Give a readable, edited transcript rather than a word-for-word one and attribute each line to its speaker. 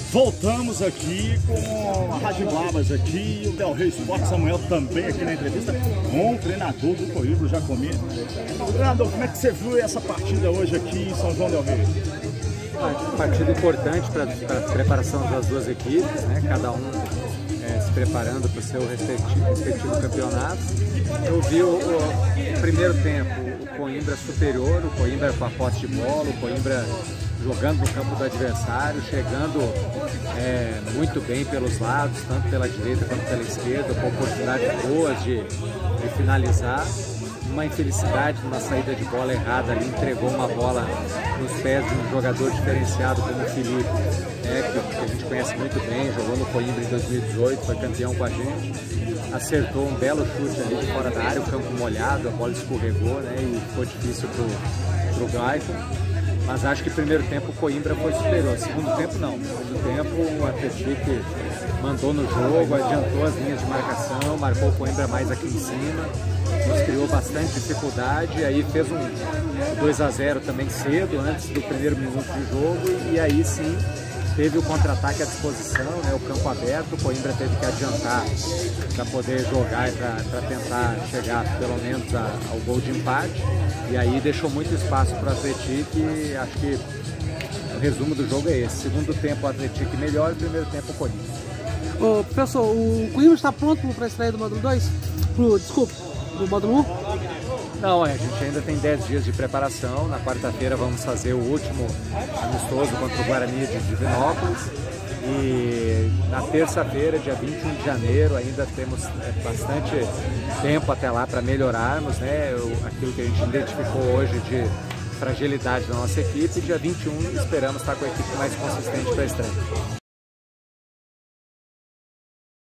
Speaker 1: Voltamos aqui com a Rádio Blavas aqui, o Del Rey Esporte Samuel também aqui na entrevista com o treinador do Coimbra, o Jacomini. Treinador, como é que você viu essa partida hoje aqui em São João del Rei?
Speaker 2: Partida importante para a preparação das duas equipes, né? Cada um se preparando para o seu respectivo campeonato. Eu vi o primeiro tempo, o Coimbra superior, o Coimbra com a posse de bola, o Coimbra jogando no campo do adversário, chegando muito bem pelos lados, tanto pela direita quanto pela esquerda, com oportunidades boas de finalizar. Uma infelicidade numa saída de bola errada ali, entregou uma bola nos pés de um jogador diferenciado como o Felipe, que a gente conhece muito bem, jogou no Coimbra em 2018, foi campeão com a gente, acertou um belo chute ali de fora da área, o campo molhado, a bola escorregou, né, e ficou difícil pro Gaito. Mas acho que no primeiro tempo o Coimbra foi superior, segundo tempo não. No segundo tempo o Atlético mandou no jogo, adiantou as linhas de marcação, marcou o Coimbra mais aqui em cima, nos criou bastante dificuldade, aí fez um 2-0 também cedo, antes do primeiro minuto de jogo, e aí sim teve o contra-ataque à disposição, né, o campo aberto, o Coimbra teve que adiantar para poder jogar e para tentar chegar pelo menos ao gol de empate, e aí deixou muito espaço para o Atlético, e acho que o resumo do jogo é esse. Segundo tempo o Atlético melhor, primeiro tempo o Coimbra.
Speaker 3: Ô, professor, o Coimbra está pronto para a estreia do módulo 2? Do módulo 1?
Speaker 2: Não, a gente ainda tem 10 dias de preparação. Na quarta-feira vamos fazer o último amistoso contra o Guarani de Divinópolis. E na terça-feira, dia 21 de janeiro, ainda temos bastante tempo até lá para melhorarmos, né, aquilo que a gente identificou hoje de fragilidade da nossa equipe. Dia 21 esperamos estar com a equipe mais consistente para a estreia.